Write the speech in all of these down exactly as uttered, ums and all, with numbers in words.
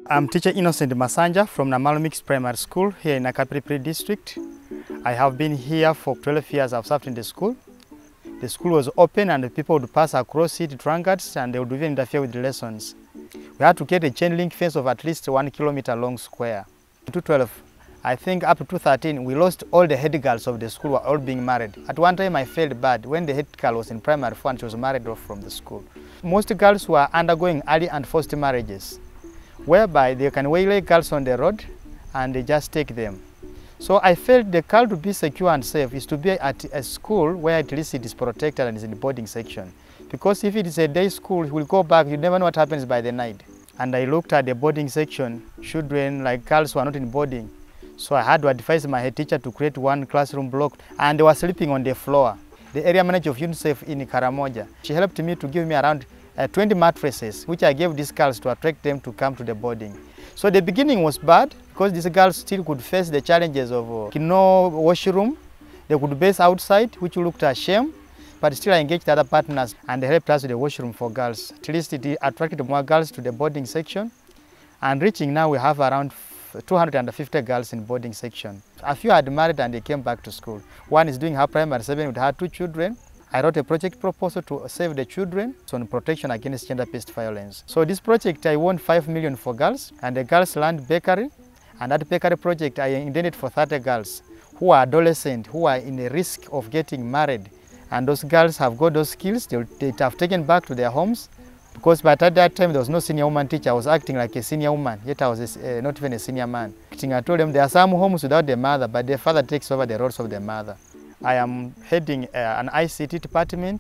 I'm teacher Innocent Masanja from Namalo Mixed Primary School here in Nakapiripiri district. I have been here for twelve years. I've served in the school. The school was open and the people would pass across it, drunkards, and they would even interfere with the lessons. We had to get a chain link fence of at least one kilometer long square. In two twelve, I think up to two thirteen, we lost all the head girls of the school were all being married. At one time I felt bad when the head girl was in primary four and she was married off from the school. Most girls were undergoing early and forced marriages, whereby they can waylay girls on the road and they just take them. So I felt the girl to be secure and safe is to be at a school where at least it is protected and is in the boarding section. Because if it is a day school, we'll go back, you never know what happens by the night. And I looked at the boarding section, children like girls who are not in boarding. So I had to advise my head teacher to create one classroom block, and they were sleeping on the floor. The area manager of UNICEF in Karamoja, she helped me to give me around uh, twenty mattresses, which I gave these girls to attract them to come to the boarding. So the beginning was bad because these girls still could face the challenges of uh, no washroom. They could base outside, which looked a shame, but still I engaged other partners and they helped us with the washroom for girls. At least it attracted more girls to the boarding section, and reaching now we have around two hundred fifty girls in boarding section. A few had married and they came back to school. One is doing her primary seven with her two children. I wrote a project proposal to save the children on protection against gender-based violence. So this project I won five million for girls, and the girls learned bakery, and that bakery project I intended for thirty girls who are adolescent, who are in the risk of getting married. And those girls have got those skills, they, they have taken back to their homes. Because by that time there was no senior woman teacher, I was acting like a senior woman, yet I was a, uh, not even a senior man. I told them there are some homes without the mother, but the father takes over the roles of the mother. I am heading uh, an I C T department,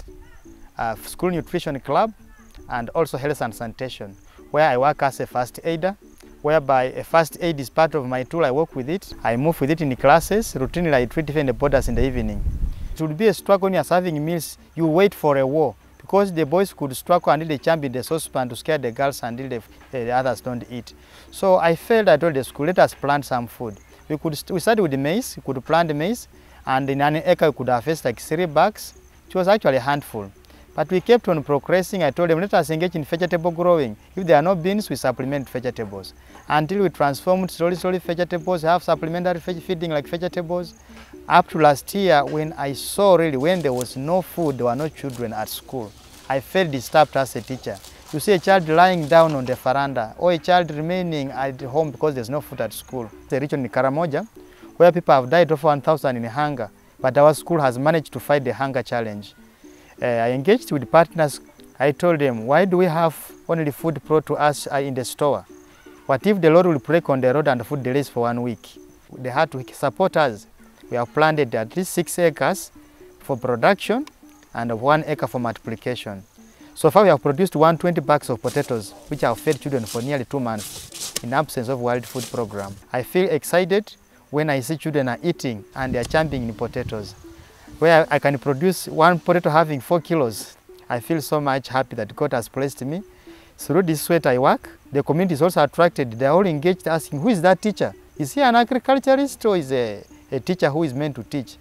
a school nutrition club, and also health and sanitation, where I work as a first aider, whereby a first aid is part of my tool. I work with it. I move with it in the classes. Routinely I treat even the boarders in the evening. It would be a struggle when you are serving meals, you wait for a war, because the boys could struggle until they jump in the saucepan to scare the girls until the, uh, the others don't eat. So I felt, I told the school, let us plant some food. We, could we started with the maize, we could plant the maize, and in an acre we could harvest like three bags, which was actually a handful. But we kept on progressing. I told them, let us engage in vegetable growing. If there are no beans, we supplement vegetables. Until we transformed slowly, slowly vegetables, have supplementary feeding like vegetables. Up to last year, when I saw really when there was no food, there were no children at school, I felt disturbed as a teacher. You see a child lying down on the veranda, or a child remaining at home because there's no food at school. The region in Karamoja, where people have died of one thousand in hunger, but our school has managed to fight the hunger challenge. Uh, I engaged with partners. I told them, why do we have only food brought to us uh, in the store? What if the Lord will break on the road and food delays for one week? They had to support us. We have planted at least six acres for production and one acre for multiplication. So far we have produced one hundred twenty bags of potatoes, which have fed children for nearly two months in absence of World Food Program. I feel excited when I see children are eating and they are champing in potatoes. Where I can produce one potato having four kilos. I feel so much happy that God has blessed me. Through this sweat I work, the community is also attracted. They are all engaged asking, who is that teacher? Is he an agriculturist or is a, a teacher who is meant to teach?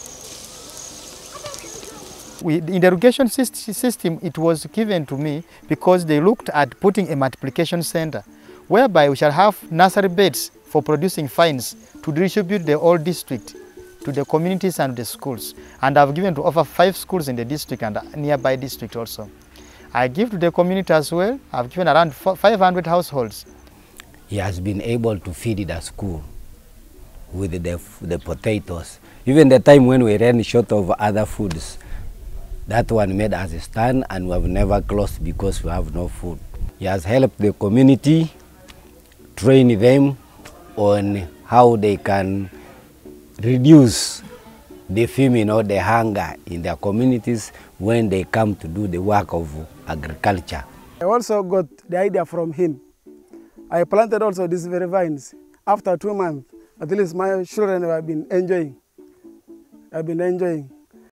We, in the irrigation system, it was given to me because they looked at putting a multiplication center, whereby we shall have nursery beds for producing fines to distribute the whole district to the communities and the schools. And I've given to over five schools in the district and nearby district also. I give to the community as well. I've given around five hundred households. He has been able to feed the school with the, the potatoes. Even the time when we ran short of other foods, that one made us stand, and we have never closed because we have no food. He has helped the community, train them on how they can reduce the famine or the hunger in their communities when they come to do the work of agriculture. I also got the idea from him. I planted also these very vines. After two months, at least my children have been enjoying. I've been enjoying.